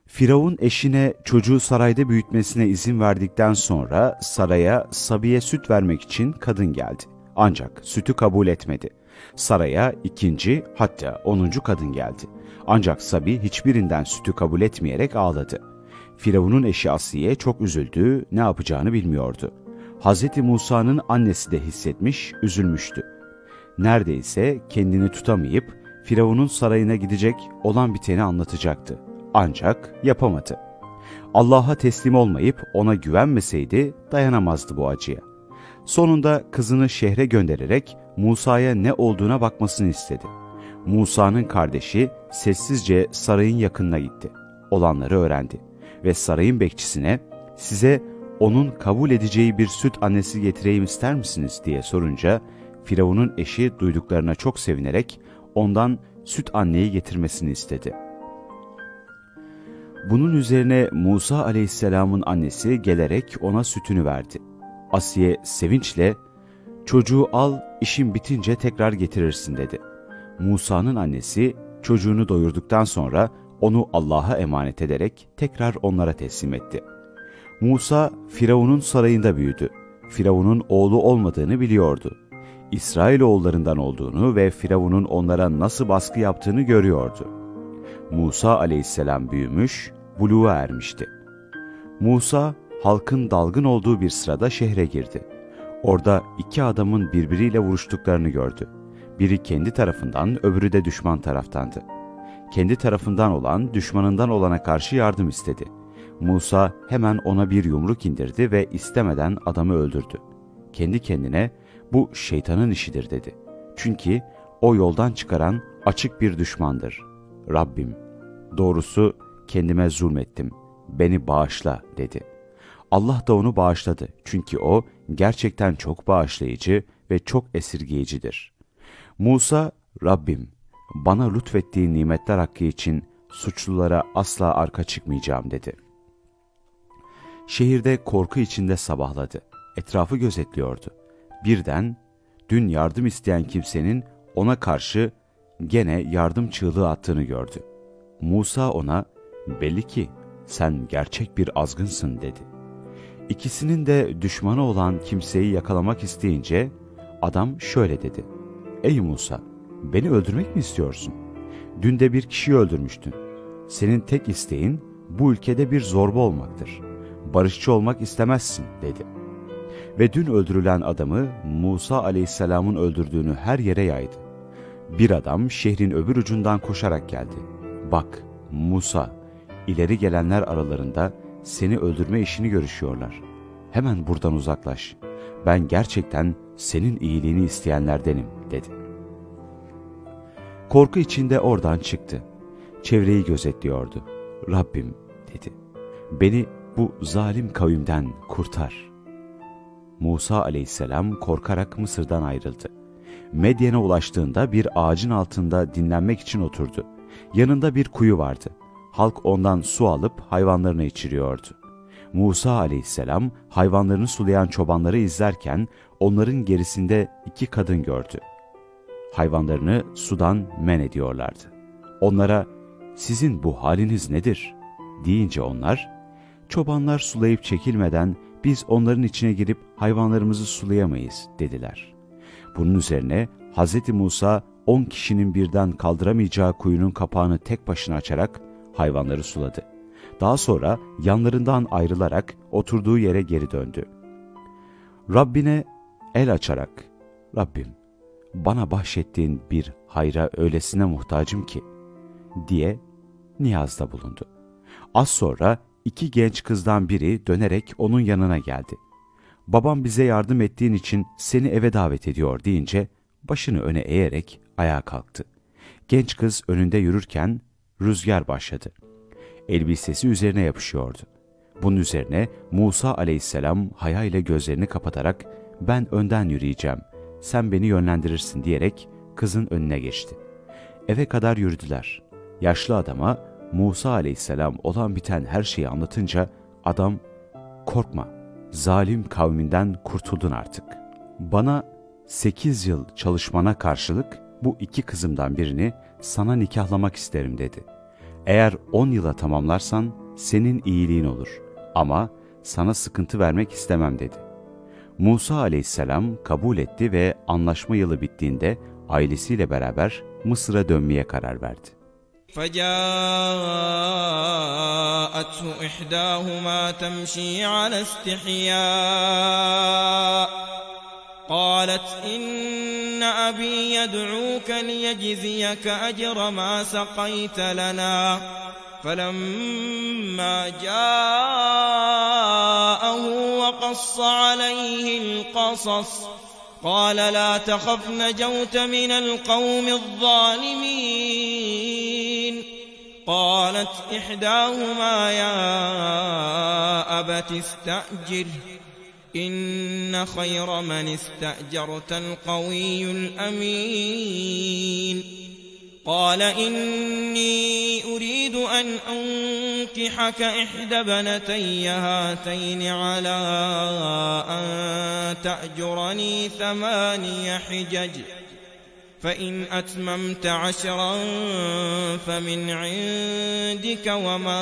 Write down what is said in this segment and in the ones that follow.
Firavun eşine çocuğu sarayda büyütmesine izin verdikten sonra saraya Sabi'ye süt vermek için kadın geldi. Ancak sütü kabul etmedi. Saraya ikinci, hatta 10. kadın geldi. Ancak Sabi hiçbirinden sütü kabul etmeyerek ağladı. Firavun'un eşi Asiye çok üzüldü, ne yapacağını bilmiyordu. Hz. Musa'nın annesi de hissetmiş, üzülmüştü. Neredeyse kendini tutamayıp Firavun'un sarayına gidecek, olan biteni anlatacaktı. Ancak yapamadı. Allah'a teslim olmayıp ona güvenmeseydi dayanamazdı bu acıya. Sonunda kızını şehre göndererek Musa'ya ne olduğuna bakmasını istedi. Musa'nın kardeşi sessizce sarayın yakınına gitti. Olanları öğrendi ve sarayın bekçisine "Size onun kabul edeceği bir süt annesi getireyim ister misiniz?" diye sorunca Firavun'un eşi duyduklarına çok sevinerek ondan süt anneyi getirmesini istedi. Bunun üzerine Musa aleyhisselamın annesi gelerek ona sütünü verdi. Asiye sevinçle "Çocuğu al, işin bitince tekrar getirirsin." dedi. Musa'nın annesi çocuğunu doyurduktan sonra onu Allah'a emanet ederek tekrar onlara teslim etti. Musa Firavun'un sarayında büyüdü. Firavun'un oğlu olmadığını biliyordu. İsrailoğullarından olduğunu ve Firavun'un onlara nasıl baskı yaptığını görüyordu. Musa aleyhisselam büyümüş, buluğa ermişti. Musa, halkın dalgın olduğu bir sırada şehre girdi. Orada iki adamın birbiriyle vuruştuklarını gördü. Biri kendi tarafından, öbürü de düşman taraftandı. Kendi tarafından olan, düşmanından olana karşı yardım istedi. Musa hemen ona bir yumruk indirdi ve istemeden adamı öldürdü. Kendi kendine, "Bu şeytanın işidir." dedi. Çünkü o yoldan çıkaran açık bir düşmandır. "Rabbim, doğrusu kendime zulmettim, beni bağışla." dedi. Allah da onu bağışladı. Çünkü o gerçekten çok bağışlayıcı ve çok esirgeyicidir. Musa, "Rabbim, bana lütfettiğin nimetler hakkı için suçlulara asla arka çıkmayacağım." dedi. Şehirde korku içinde sabahladı. Etrafı gözetliyordu. Birden dün yardım isteyen kimsenin ona karşı gene yardım çığlığı attığını gördü. Musa ona, "Belli ki sen gerçek bir azgınsın." dedi. İkisinin de düşmanı olan kimseyi yakalamak isteyince adam şöyle dedi: "Ey Musa, beni öldürmek mi istiyorsun? Dün de bir kişiyi öldürmüştün. Senin tek isteğin bu ülkede bir zorba olmaktır. Barışçı olmak istemezsin." dedi. Ve dün öldürülen adamı Musa aleyhisselamın öldürdüğünü her yere yaydı. Bir adam şehrin öbür ucundan koşarak geldi. "Bak Musa, ileri gelenler aralarında seni öldürme işini görüşüyorlar. Hemen buradan uzaklaş. Ben gerçekten senin iyiliğini isteyenlerdenim." dedi. Korku içinde oradan çıktı. Çevreyi gözetliyordu. "Rabbim," dedi, "beni bu zalim kavimden kurtar." Musa aleyhisselam korkarak Mısır'dan ayrıldı. Medyen'e ulaştığında bir ağacın altında dinlenmek için oturdu. Yanında bir kuyu vardı. Halk ondan su alıp hayvanlarına içiriyordu. Musa aleyhisselam hayvanlarını sulayan çobanları izlerken onların gerisinde iki kadın gördü. Hayvanlarını sudan men ediyorlardı. Onlara, "Sizin bu haliniz nedir?" deyince onlar, "Çobanlar sulayıp çekilmeden biz onların içine girip hayvanlarımızı sulayamayız." dediler. Bunun üzerine Hz. Musa 10 kişinin birden kaldıramayacağı kuyunun kapağını tek başına açarak hayvanları suladı. Daha sonra yanlarından ayrılarak oturduğu yere geri döndü. Rabbine el açarak, "Rabbim, bana bahşettiğin bir hayra öylesine muhtacım ki," diye niyazda bulundu. Az sonra iki genç kızdan biri dönerek onun yanına geldi. "Babam bize yardım ettiğin için seni eve davet ediyor." deyince başını öne eğerek ayağa kalktı. Genç kız önünde yürürken rüzgar başladı. Elbisesi üzerine yapışıyordu. Bunun üzerine Musa aleyhisselam hayayla gözlerini kapatarak, "Ben önden yürüyeceğim, sen beni yönlendirirsin." diyerek kızın önüne geçti. Eve kadar yürüdüler. Yaşlı adama Musa aleyhisselam olan biten her şeyi anlatınca adam, "Korkma, zalim kavminden kurtuldun artık. Bana 8 yıl çalışmana karşılık bu iki kızımdan birini sana nikahlamak isterim." dedi. "Eğer 10 yıla tamamlarsan senin iyiliğin olur ama sana sıkıntı vermek istemem dedi. Musa aleyhisselam kabul etti ve anlaşma yılı bittiğinde ailesiyle beraber Mısır'a dönmeye karar verdi. فَجَاءَتْهُ إِحْدَاهُمَا تَمْشِي عَلَى اسْتِحْيَاءٍ قَالَتْ إِنَّ أَبِي يَدْعُوكَ لِيَجْزِيَكَ أَجْرَ مَا سَقَيْتَ لَنَا فَلَمَّا جَاءَهُ وَقَصَّ عَلَيْهِ الْقَصَصَ قال لا تخف نجوت من القوم الظالمين قالت إحداهما يا أبت استأجره إن خير من استأجرت القوي الأمين قال إني أريد أن أنكحك إحدى ابنتي هاتين على أن تأجرني 8 حجج فإن أتممت 10 فمن عندك وما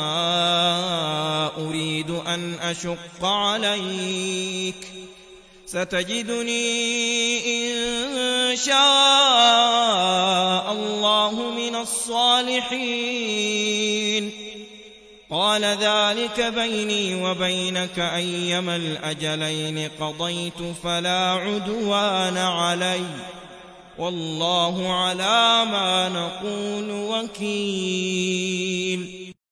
أريد أن أشق عليك ستجدني إن شاء الله من الصالحين قال ذلك بيني وبينك أيما الأجلين قضيت فلا عدوان علي والله على ما نقول وكيل.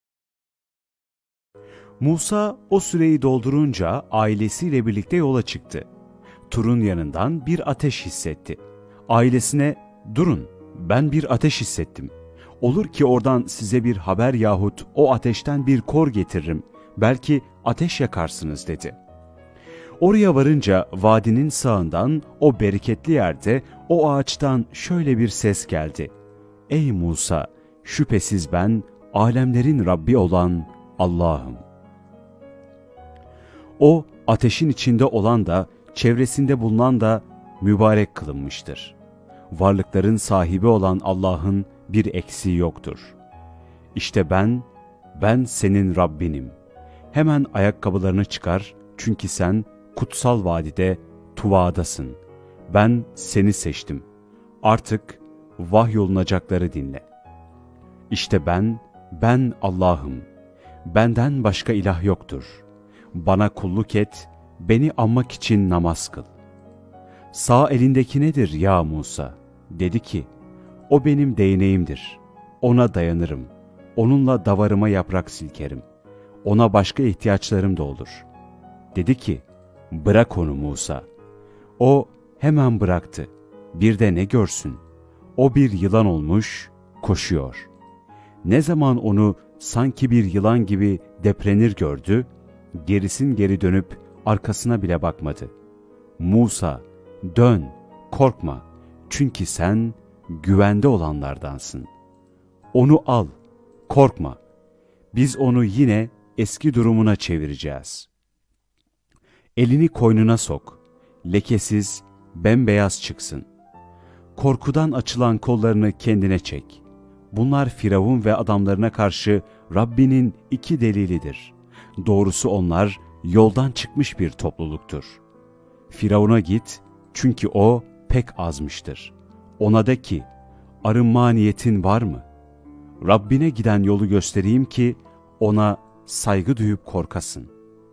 Musa o süreyi doldurunca ailesiyle birlikte yola çıktı. Tur'un yanından bir ateş hissetti. Ailesine, durun, ben bir ateş hissettim. Olur ki oradan size bir haber yahut o ateşten bir kor getiririm. Belki ateş yakarsınız dedi. Oraya varınca vadinin sağından o bereketli yerde o ağaçtan şöyle bir ses geldi. Ey Musa, şüphesiz ben alemlerin Rabbi olan Allah'ım. O ateşin içinde olan da çevresinde bulunan da mübarek kılınmıştır. Varlıkların sahibi olan Allah'ın bir eksiği yoktur. İşte ben senin Rabbinim. Hemen ayakkabılarını çıkar çünkü sen kutsal vadide Tuva'dasın. Ben seni seçtim. Artık vahyolunacakları dinle. İşte ben Allah'ım. Benden başka ilah yoktur. Bana kulluk et, beni anmak için namaz kıl. Sağ elindeki nedir ya Musa? Dedi ki, o benim değneğimdir. Ona dayanırım. Onunla davarıma yaprak silkerim. Ona başka ihtiyaçlarım da olur. Dedi ki, bırak onu Musa. O hemen bıraktı. Bir de ne görsün? O bir yılan olmuş, koşuyor. Ne zaman onu sanki bir yılan gibi deprenir gördü, gerisin geri dönüp arkasına bile bakmadı. Musa, dön, korkma, çünkü sen güvende olanlardansın. Onu al, korkma. Biz onu yine eski durumuna çevireceğiz. Elini koynuna sok, lekesiz, bembeyaz çıksın. Korkudan açılan kollarını kendine çek. Bunlar Firavun ve adamlarına karşı Rabbinin 2 delilidir. Doğrusu onlar yoldan çıkmış bir topluluktur. Firavun'a git, çünkü o pek azmıştır. Ona de ki, arınma niyetin var mı? Rabbine giden yolu göstereyim ki, ona saygı duyup korkasın.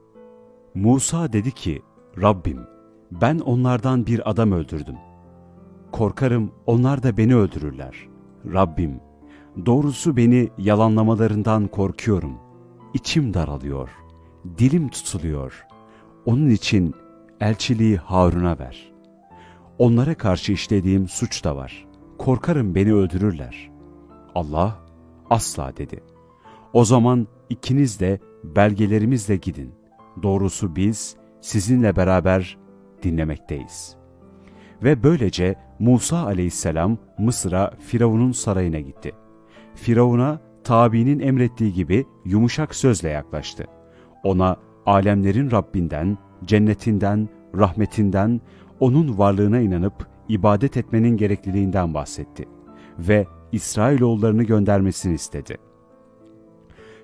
Musa dedi ki, Rabbim, ben onlardan bir adam öldürdüm. Korkarım onlar da beni öldürürler. Rabbim, doğrusu beni yalanlamalarından korkuyorum. İçim daralıyor, dilim tutuluyor. Onun için elçiliği Harun'a ver. Onlara karşı işlediğim suç da var. Korkarım beni öldürürler. Allah, asla dedi. O zaman ikiniz de belgelerimizle gidin. Doğrusu biz sizinle beraber dinlemekteyiz. Ve böylece Musa aleyhisselam Mısır'a Firavun'un sarayına gitti. Firavun'a tabiinin emrettiği gibi yumuşak sözle yaklaştı. Ona alemlerin Rabbinden, cennetinden, rahmetinden, onun varlığına inanıp ibadet etmenin gerekliliğinden bahsetti ve İsrailoğullarını göndermesini istedi.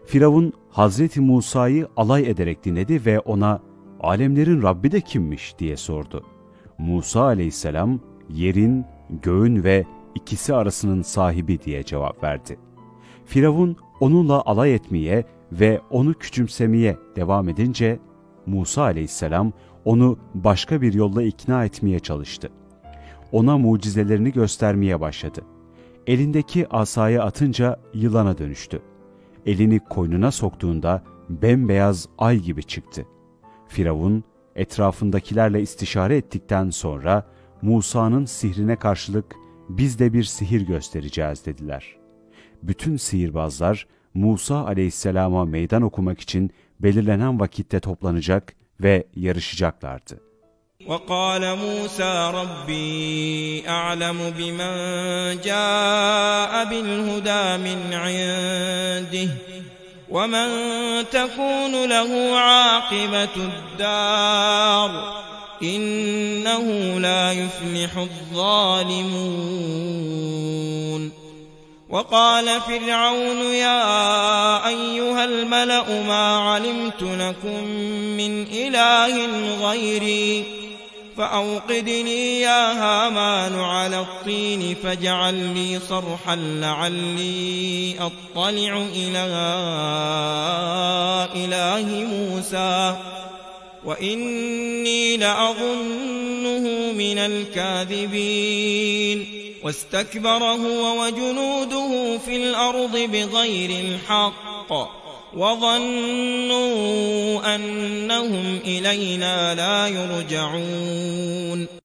Firavun Hazreti Musa'yı alay ederek dinledi ve ona "Alemlerin Rabbi de kimmiş?" diye sordu. Musa aleyhisselam yerin, göğün ve ikisi arasının sahibi diye cevap verdi. Firavun onunla alay etmeye ve onu küçümsemeye devam edince Musa aleyhisselam onu başka bir yolla ikna etmeye çalıştı. Ona mucizelerini göstermeye başladı. Elindeki asayı atınca yılana dönüştü. Elini koynuna soktuğunda bembeyaz ay gibi çıktı. Firavun etrafındakilerle istişare ettikten sonra Musa'nın sihrine karşılık "Biz de bir sihir göstereceğiz" dediler. Bütün sihirbazlar Musa aleyhisselama meydan okumak için belirlenen vakitte toplanacak ve yarışacaklardı. وَقَالَ مُوسَى رَبِّي أَعْلَمُ بِمَنْ جَاءَ بِالْهُدَى مِنْ عِنْدِهِ وَمَنْ تَكُونُ لَهُ عَاقِبَةُ الدَّارِ إِنَّهُ لَا يُفْلِحُ الظَّالِمُونَ وقال فرعون يا أيها الملأ ما علمت لكم من إله غيري فأوقد لي يا هامان على الطين فاجعل لي صرحا لعلي أطلع إلى إله موسى وإني لأظنه من الكاذبين واستكبر هو وجنوده في الأرض بغير الحق وظنوا أنهم إلينا لا يرجعون